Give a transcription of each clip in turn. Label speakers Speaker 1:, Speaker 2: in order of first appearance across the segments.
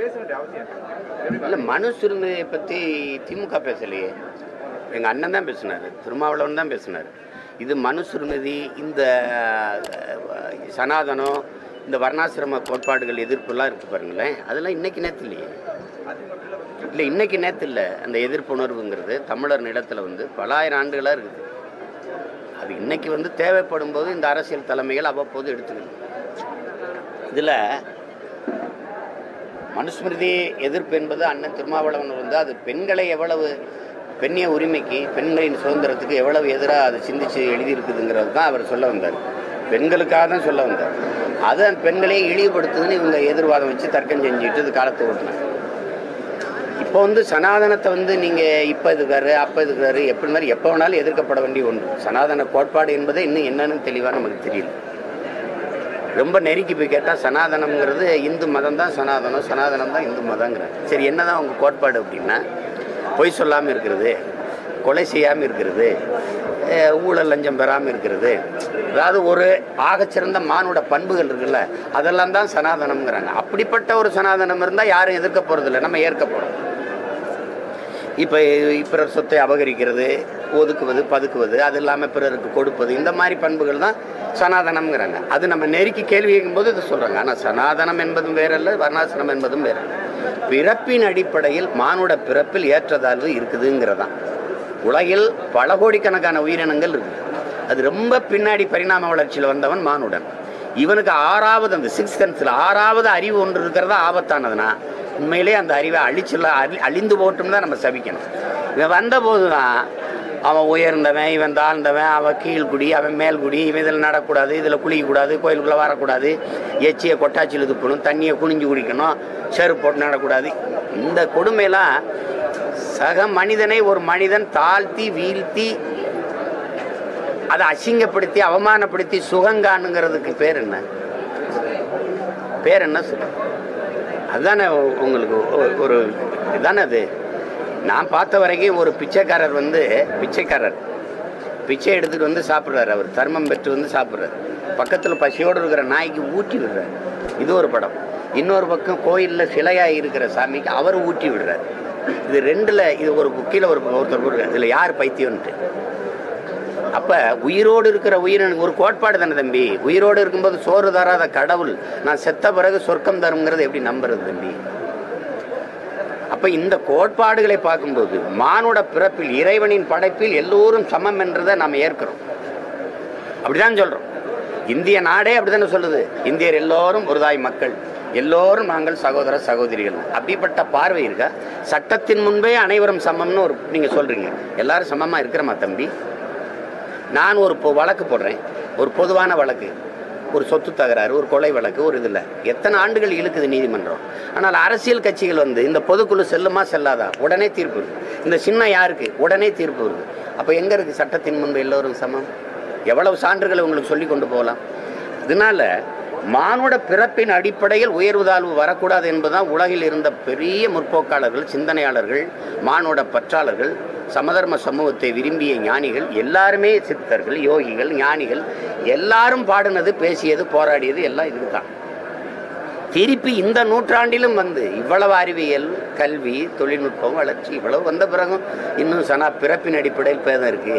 Speaker 1: இல்லை, மனுசுரிமையை பற்றி திமுக பேசலையே. எங்கள் அண்ணன் தான் பேசினார், திருமாவளவன் தான் பேசினார். இது மனுசுரிமை, இந்த சனாதனம், இந்த வர்ணாசிரம கோட்பாடுகள் எதிர்ப்புலாம் இருக்குது பாருங்களேன், அதெல்லாம் இன்றைக்கி நேற்று இல்லையே. இல்லை, இன்றைக்கி நேற்று இல்லை. அந்த எதிர்ப்புணர்வுங்கிறது தமிழர் நிலத்தில் பல ஆயிரம் ஆண்டுகளாக இருக்குது. அது இன்றைக்கி தேவைப்படும் போது இந்த அரசியல் தலைமைகள் அவ்வப்போது எடுத்துக்கணும். இதில் மனுஸ்மிருதி எதிர்ப்பு என்பது அண்ணன் திருமாவளவன் அது பெண்களை எவ்வளவு, பெண்ணிய உரிமைக்கு, பெண்களின் சுதந்திரத்துக்கு எவ்வளவு எதிராக அது சிந்திச்சு எழுதியிருக்குதுங்கிறது தான் அவர் சொல்ல வந்தார். பெண்களுக்காக தான் சொல்ல வந்தார். அதை பெண்களையே இழிவுபடுத்துதுன்னு இவங்க எதிர்வாதம் வச்சு தர்க்கம் செஞ்சுட்டு இது காலத்தை ஓட்டினாங்க. இப்போ சனாதனத்தை நீங்கள் இப்போ எதுக்காரு அப்போ எதுக்காரு எப்படி மாதிரி எப்போ வேணாலும் எதிர்க்கப்பட வேண்டிய ஒன்று. சனாதன கோட்பாடு என்பதை இன்னும் என்னன்னு தெளிவாக நமக்கு தெரியல. ரொம்ப நெருக்கி போய் கேட்டால் சனாதனம்ங்கிறது இந்து மதம் தான் சனாதனம், சனாதனம் தான் இந்து மதங்கிறாங்க. சரி, என்ன தான் உங்கள் கோட்பாடு அப்படின்னா, பொய் சொல்லாமல் இருக்கிறது, கொலை செய்யாமல் இருக்கிறது, ஊழல் லஞ்சம் பெறாமல் இருக்கிறது, அதாவது ஒரு ஆகச்சிறந்த மானுட பண்புகள் இருக்குல்ல, அதெல்லாம் தான் சனாதனம்ங்கிறாங்க. அப்படிப்பட்ட ஒரு சனாதனம் இருந்தால் யாரும் எதிர்க்க போகிறதில்ல, நம்ம ஏற்க போகிறோம். இப்போ பிறர் சொத்தை அபகரிக்கிறது, ஒதுக்குவது, பதுக்குவது, அது இல்லாமல் பிறருக்கு கொடுப்பது, இந்த மாதிரி பண்புகள் தான் சனாதனம்ங்கிறாங்க. அது நம்ம நெருக்கி கேள்வி கேட்கும்போது இதை சொல்கிறாங்க. ஆனால் சனாதனம் என்பதும் வேறல்ல, வர்ணாசிரமம் என்பதும் வேற. பிறப்பின் அடிப்படையில் மானுட பிறப்பில் ஏற்றதாழ்வு இருக்குதுங்கிறதான். உலகில் பல கோடிக்கணக்கான உயிரினங்கள் இருக்குது. அது ரொம்ப பின்னாடி பரிணாம வளர்ச்சியில் வந்தவன் மானுடன். இவனுக்கு ஆறாவது, அந்த 6th சென்ஸில் 6வது அறிவு ஒன்று இருக்கிறதா ஆபத்தானதுன்னா, உண்மையிலே அந்த அறிவை அழிந்து போட்டும் தான் நம்ம சபிக்கணும். இவன் வந்தபோது தான் அவன் உயர்ந்தவன், இவன் தாழ்ந்தவன், அவன் கீழ்குடி, அவன் மேல்குடி, இவன் இதில் நடக்கூடாது, இதில் குளிக்கக்கூடாது, கோயிலுக்குள்ளே வரக்கூடாது, எச்சியை கொட்டாச்சியில் துப்பணும், தண்ணியை குனிஞ்சு குடிக்கணும், செருப்பு போட்டு நடக்கூடாது. இந்த கொடுமையெல்லாம் சக மனிதனை ஒரு மனிதன் தாழ்த்தி வீழ்த்தி அதை அசிங்கப்படுத்தி அவமானப்படுத்தி சுகங்கானுங்கிறதுக்கு பேர் என்ன? பேர் என்ன சொல்ல? அதுதானே உங்களுக்கு ஒரு இதுதானே. அது நான் பார்த்த வரைக்கும் ஒரு பிச்சைக்காரர் பிச்சை எடுத்துகிட்டு சாப்பிட்றாரு. அவர் தர்மம் பெற்று சாப்பிட்றாரு. பக்கத்தில் பசியோடு இருக்கிற நாய்க்கு ஊட்டி விடுறாரு. இது ஒரு படம். இன்னொரு பக்கம் கோயிலில் சிலையாக இருக்கிற சாமிக்கு அவர் ஊட்டி விடுறாரு. இது ரெண்டில் இது ஒரு கீழே ஒருத்தர் இதில் யார் பைத்தியம்ன்ட்டு. அப்போ உயிரோடு இருக்கிற உயிரினுக்கு ஒரு கோட்பாடு தானே தம்பி. உயிரோடு இருக்கும்போது சோறு தராத கடவுள் நான் செத்த பிறகு சொர்க்கம் தருங்கிறது எப்படி நம்புறது தம்பி? அப்போ இந்த கோட்பாடுகளை பார்க்கும்போது மானுட பிறப்பில், இறைவனின் படைப்பில் எல்லோரும் சமம் என்றதை நாம் ஏற்கிறோம். அப்படிதான் சொல்கிறோம். இந்திய நாடே அப்படி தானே சொல்லுது. இந்தியர் எல்லோரும் ஒரு தாய் மக்கள், எல்லோரும் நாங்கள் சகோதர சகோதரிகள். அப்படிப்பட்ட பார்வை இருக்கா? சட்டத்தின் முன்பே அனைவரும் சமம்னு நீங்கள் சொல்கிறீங்க. எல்லாரும் சமமாக இருக்கிறோமா தம்பி? நான் ஒரு வழக்கு போடுறேன், ஒரு பொதுவான வழக்கு, ஒரு சொத்து தகராறு, ஒரு கொலை வழக்கு, ஒரு இதில் எத்தனை ஆண்டுகள் இழுக்குது நீதிமன்றம். ஆனால் அரசியல் கட்சிகள் இந்த பொதுக்குழு செல்லுமா செல்லாதா உடனே தீர்ப்பு இருக்குது. இந்த சின்ன யாருக்கு உடனே தீர்ப்பு இருக்குது. அப்போ எங்கே இருக்குது சட்டத்தின் முன்பு எல்லோரும் சமம்? எவ்வளவு சான்றுகளை உங்களுக்கு சொல்லி கொண்டு போகலாம். இதனால மானுட பிறப்பின் அடிப்படையில் உயர்வு தாழ்வு வரக்கூடாது என்பதுதான் உலகில் இருந்த பெரிய முற்போக்காளர்கள், சிந்தனையாளர்கள், மானுட பற்றாளர்கள், சமதர்ம சமூகத்தை விரும்பிய ஞானிகள் எல்லாருமே, சித்தர்கள், யோகிகள், ஞானிகள் எல்லாரும் பாடினது, பேசியது, போராடியது எல்லாம் இதுதான். திருப்பி இந்த நூற்றாண்டிலும் இவ்வளவு அறிவியல், கல்வி, தொழில்நுட்பம், வளர்ச்சி இவ்வளவு வந்த பிறகும் இன்னும் பிறப்பின் அடிப்படையில் பேதம் இருக்கு.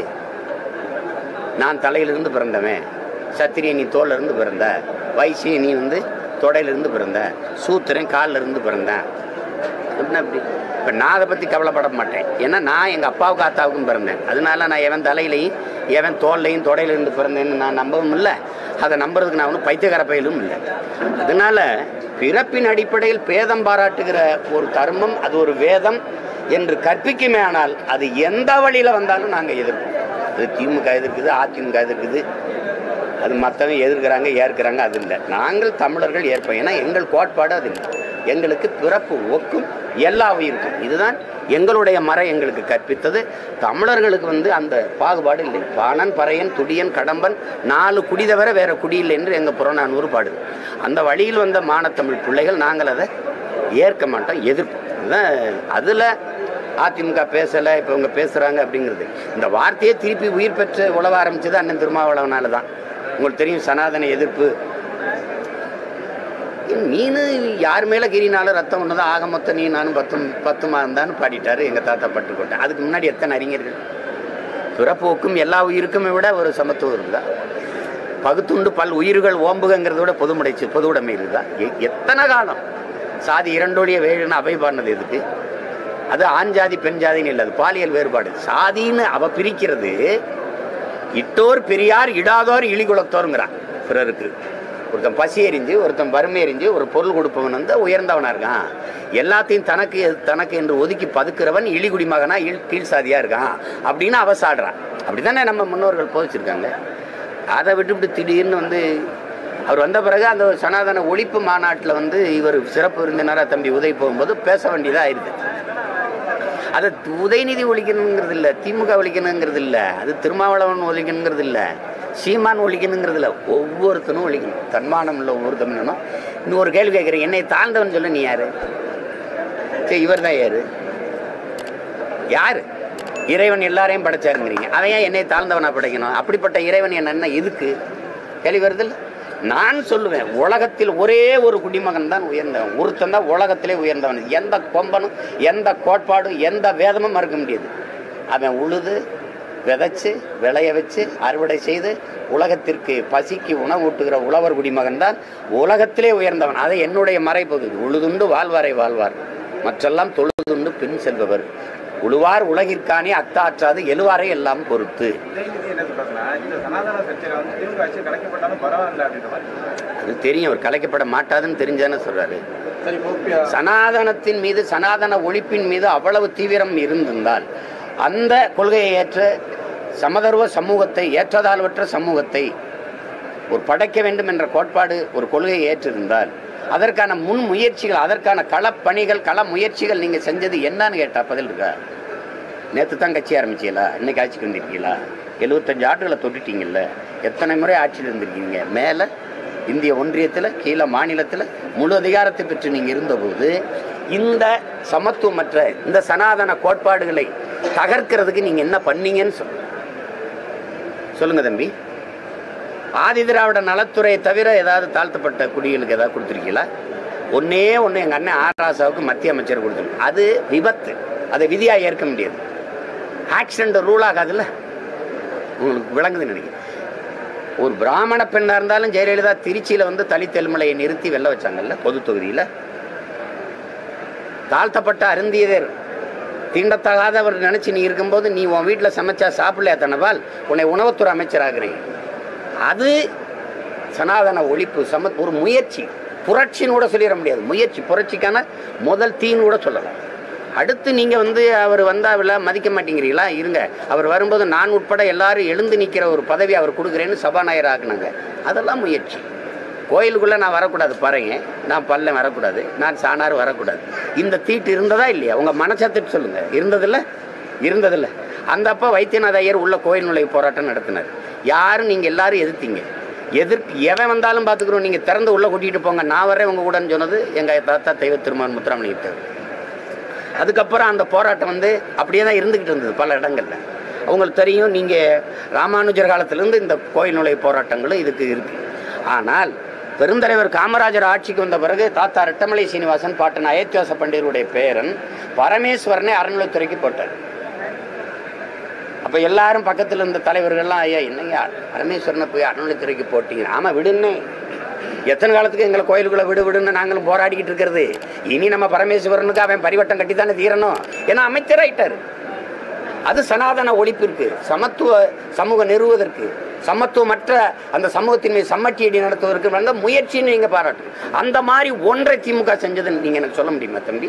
Speaker 1: நான் தலையிலிருந்து பிறந்தவன், சத்திரிய நீ தோலிருந்து பிறந்த, வைசிய நீ தொடையிலிருந்து பிறந்த, சூத்திரன் காலில் இருந்து பிறந்தேன். அப்படின்னா அப்படி இப்போ நான் அதை பற்றி கவலைப்பட மாட்டேன். ஏன்னா நான் எங்கள் அப்பாவுக்கு அத்தாவுக்கும் பிறந்தேன். அதனால நான் எவன் தலையிலையும் எவன் தோல்லையும் தொடையிலிருந்து பிறந்தேன்னு நான் நம்பவும் இல்லை. அதை நம்புறதுக்கு நான் ஒன்றும் பைத்தியக்கார பயிலும் இல்லை. அதனால பிறப்பின் அடிப்படையில் பேதம் பாராட்டுகிற ஒரு தர்மம், அது ஒரு வேதம் என்று கற்பிக்குமே. ஆனால் அது எந்த வழியில் வந்தாலும் நாங்கள் எதிர்ப்போம். அது திமுக எதிர்க்குது, அதிமுக எதிர்க்குது, அது மற்றவங்க எதிர்க்கிறாங்க, ஏற்கிறாங்க, அது இல்லை. நாங்கள் தமிழர்கள் ஏற்போம். ஏன்னா எங்கள் கோட்பாடு அது இல்லை. எங்களுக்கு பிறப்பு ஒக்கும் எல்லா உயிருக்கும். இதுதான் எங்களுடைய மறை எங்களுக்கு கற்பித்தது. தமிழர்களுக்கு அந்த பாகுபாடு இல்லை. பாணன், பறையன், துடியன், கடம்பன் 4 குடி தவிர வேறு குடி இல்லை என்று எங்கள் புறநானூறு பாடுது. அந்த வழியில் வந்த மானத்தமிழ் பிள்ளைகள் நாங்கள் அதை ஏற்க மாட்டோம், எதிர்ப்போம். அதுதான். அதில் அதிமுக பேசலை, இப்போ இவங்க பேசுகிறாங்க அப்படிங்கிறது. இந்த வார்த்தையை திருப்பி உயிர் பெற்று உழவ ஆரம்பித்தது அண்ணன் திருமாவளவனால தான். உங்களுக்கு தெரியும், சனாதன எதிர்ப்பு நீனு யார் மேலே கிரினாலும் ரத்தம் ஒன்று தான், ஆக மொத்தம் நீ நானும் 10 மாதம் தான் பாடிட்டாரு எங்கள் தாத்தா பட்டுக்கோட்டை. அதுக்கு முன்னாடி எத்தனை அறிஞர்கள்? பிறப்போக்கும் எல்லா உயிருக்குமே விட ஒரு சமத்துவம் இருக்குதா? பகுத்துண்டு பல் உயிர்கள் ஓம்புங்கிறத விட பொது உடைமை இருக்குதா? எத்தனை காலம் சாதி இரண்டோடைய வேணுன்னு அவை பாடினது எதுக்கு? அது ஆண் ஜாதி பெண் ஜாதின்னு இல்லை, அது பாலியல் வேறுபாடு. சாதின்னு அவ பிரிக்கிறது இட்டோர் பெரியார் இடாதோர் இழிகுலத்தோருங்கிறான். பிறருக்கு ஒருத்தன் பசி எறிஞ்சு, ஒருத்தன் வறுமை எறிஞ்சு ஒரு பொருள் கொடுப்பவன் வந்து உயர்ந்தவனா இருக்கான். எல்லாத்தையும் தனக்கு என்று ஒதுக்கி பதுக்கிறவன் இழிகுடி மகனா கீழ் சாதியா இருக்கான் அப்படின்னு அவசாடுறான். அப்படித்தானே நம்ம முன்னோர்கள் போதிச்சிருக்காங்க. அதை விட்டுவிட்டு திடீர்னு வந்து அவர் வந்த பிறகு அந்த சனாதன ஒழிப்பு மாநாட்டில் வந்து இவர் சிறப்பு விருந்தினராக தம்பி உதவி போகும்போது பேச வேண்டியதாக ஆயிடுது. அதை உதயநிதி ஒழிக்கணுங்கிறது இல்லை, திமுக ஒழிக்கணுங்கிறது இல்லை, அது திருமாவளவன் ஒழிக்கணுங்கிறது இல்லை, சீமான் ஒழிக்கணுங்கிறது இல்லை, ஒவ்வொருத்தனும் ஒழிக்கணும். தன்மானம் இல்லை ஒவ்வொரு தமிழனும். இன்னொரு கேள்வி கேட்குறேன், என்னை தாழ்ந்தவன் சொல்ல நீ யாரு? சரி, இவர் தான் யாரு? இறைவன் எல்லாரையும் படைச்சாருங்கிறீங்க, அவன் ஏன் என்னை தாழ்ந்தவனா படைக்கணும்? அப்படிப்பட்ட இறைவன் என்ன எதுக்கு? கேள்வி வருதில்ல. நான் சொல்லுவேன், உலகத்தில் ஒரே ஒரு குடிமகன் தான் உயர்ந்தவன், ஒருத்தன் தான் உலகத்திலே உயர்ந்தவன். எந்த கொம்பனும் எந்த கோட்பாடும் எந்த வேதமும் மறுக்க முடியாது. அவன் உழுது விதைச்சு விளைய வச்சு அறுவடை செய்து உலகத்திற்கு பசிக்கு உணவு ஊட்டுகிற உழவர் குடிமகன் தான் உலகத்திலே உயர்ந்தவன். அதை என்னுடைய மறைப்பகுதி. உழுதுண்டு வாழ்வார், மற்றெல்லாம் தொழுதுண்டு பின் செல்பவர். உழுவார் உலகிற்கானே அத்தாற்றாது எழுவாரை எல்லாம் பொறுத்து. அது தெரியும், அவர் கலைக்கப்பட மாட்டாதுன்னு தெரிஞ்சானே சொல்றாரு. சனாதனத்தின் மீது, சனாதன ஒழிப்பின் மீது அவ்வளவு தீவிரம் இருந்திருந்தால் அந்த கொள்கையை ஏற்ற சமதர்வ சமூகத்தை, ஏற்றதாழ்வற்ற சமூகத்தை ஒரு படைக்க வேண்டும் என்ற கோட்பாடு ஒரு கொள்கையை ஏற்றிருந்தால் அதற்கான முன் முயற்சிகள், அதற்கான களப்பணிகள், கள முயற்சிகள் நீங்க செஞ்சது என்னன்னு கேட்டா பதில் இருக்கா? நேற்று தான் கட்சி ஆரம்பிச்சீங்களா? இன்னைக்கு ஆட்சிக்கு வந்திருக்கீங்களா? 75 ஆண்டுகளை தொட்டுட்டீங்கல்ல, எத்தனை முறை ஆட்சியில் இருந்திருக்கீங்க? மேலே இந்திய ஒன்றியத்தில், கீழே மாநிலத்தில் முழு அதிகாரத்தை பெற்று நீங்கள் இருந்தபோது இந்த சமத்துவமற்ற இந்த சனாதன கோட்பாடுகளை தகர்க்கிறதுக்கு நீங்கள் என்ன பண்ணீங்கன்னு சொல்லுங்க தம்பி. ஆதி திராவிட நலத்துறையை தவிர ஏதாவது தாழ்த்தப்பட்ட குடிகளுக்கு ஏதாவது கொடுத்துருக்கீங்களா? ஒன்று எங்கள் அண்ணன் ஆராசாவுக்கு மத்திய அமைச்சர் கொடுத்துருக்கு. அது விபத்து, அதை விதியாக ஏற்க முடியாது. ஆக்சிடென்ட் ரூல் ஆகாதுல்ல, உங்களுக்கு விளங்குதுன்னு நினைக்கிறேன். ஒரு பிராமண பெண்ணாக இருந்தாலும் ஜெயலலிதா திருச்சியில் வந்து தலித் தெலுமலையை நிறுத்தி வெல்ல வச்சாங்கல்ல பொது தொகுதியில். தாழ்த்தப்பட்ட அருந்தியதர், தீண்டத்தகாதவர் நினச்சி நீ இருக்கும்போது நீ உன் வீட்டில் சமைச்சா சாப்பிடலையா தனவால் உன்னை உணவுத்துறை அமைச்சராகிறேன். அது சனாதன ஒழிப்பு ஒரு முயற்சி. புரட்சின்னு கூட சொல்லிட முடியாது, முயற்சி. புரட்சிக்கான முதல் தீன்னு கூட சொல்லலாம். அடுத்து நீங்கள் வந்து அவர் வந்தாவில் மதிக்க மாட்டேங்கிறீங்களா? இருங்க, அவர் வரும்போது நான் உட்பட எல்லாரும் எழுந்து நிற்கிற ஒரு பதவி அவர் கொடுக்குறேன்னு சபாநாயகர் ஆக்குனாங்க. அதெல்லாம் முயற்சி. கோயிலுக்குள்ளே நான் வரக்கூடாது, பாருங்க, நான் பல்ல வரக்கூடாது, நான் சாணார் வரக்கூடாது. இந்த தீட்டு இருந்ததா இல்லையா? உங்கள் மனசத்துட்டு சொல்லுங்கள். இருந்ததில்லை. அந்த அப்போ வைத்தியநாத ஐயர் உள்ள கோயில் நுழைவு போராட்டம் நடத்தினார். யாரும் நீங்கள் எல்லாரும் எதிர்த்தீங்க. எவன் வந்தாலும் பார்த்துக்கிறோம், நீங்கள் திறந்து உள்ளே கூட்டிகிட்டு போங்க, நான் வரேன் உங்கள் கூடன்னு சொன்னது எங்கள் தாத்தா தெய்வ திருமான் முத்துராமலிங்க. அதுக்கப்புறம் அந்த போராட்டம் வந்து அப்படியே தான் இருந்துக்கிட்டு இருந்தது பல இடங்களில். அவங்களுக்கு தெரியும், நீங்கள் ராமானுஜர் காலத்திலேருந்து இந்த கோயில் நுழைவு போராட்டங்களும் இதுக்கு இருக்குது. ஆனால் பெருந்தலைவர் காமராஜர் ஆட்சிக்கு வந்த பிறகு தாத்தா ரெட்டமலை சீனிவாசன் பாட்டன் அயோத்தியாச பண்டிதருடைய பேரன் பரமேஸ்வரனை அறநிலைத்துறைக்கு போட்டார். அப்போ எல்லாரும் பக்கத்தில் இருந்த தலைவர்கள்லாம், ஐயா என்னங்க பரமேஸ்வரனை போய் அறநிலைத்துறைக்கு போட்டீங்க? ஆமாம் விடுன்னு, எத்தனை காலத்துக்கு எங்களை கோயிலுக்குள்ளே விடுன்னு நாங்களும் போராடிக்கிட்டு இருக்கிறது. இனி நம்ம பரமேஸ்வரனுக்கு அவன் பரிவட்டம் கட்டி தானே தீரணும், ஏன்னா அமைச்சராயிட்டார். அது சனாதன ஒழிப்பிற்கு, சமத்துவ சமூகம் நிறுவுவதற்கு, சமத்துவமற்ற அந்த சமூகத்தின் மீது சம்மட்டியடி நடத்துவதற்கு வந்த முயற்சின்னு நீங்கள் பாராட்டும். அந்த மாதிரி ஒன்றை திமுக செஞ்சதுன்னு நீங்கள் எனக்கு சொல்ல முடியுமா தம்பி?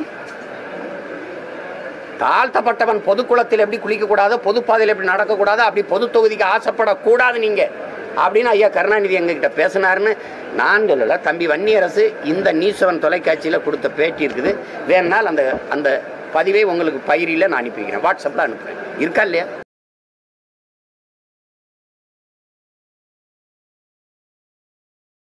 Speaker 1: தாழ்த்தப்பட்டவன் பொதுக்குளத்தில் எப்படி குளிக்கக்கூடாதோ, பொதுப்பாதையில் எப்படி நடக்கக்கூடாதோ, அப்படி பொது தொகுதிக்கு ஆசைப்படக்கூடாது நீங்கள் அப்படின்னு ஐயா கருணாநிதி எங்ககிட்ட பேசினாருன்னு நான் சொல்லலை. தம்பி வன்னியரசு இந்த நியூஸ்7 தொலைக்காட்சியில் கொடுத்த பேட்டி இருக்குது, வேணுனால் அந்த பதிவை உங்களுக்கு பயிரில் நான் அனுப்பிக்கிறேன், வாட்ஸ்அப்பில் அனுப்புகிறேன். இருக்கா இல்லையா?